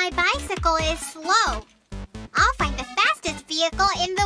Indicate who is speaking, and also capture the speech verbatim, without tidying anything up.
Speaker 1: My bicycle is slow. I'll find the fastest vehicle in the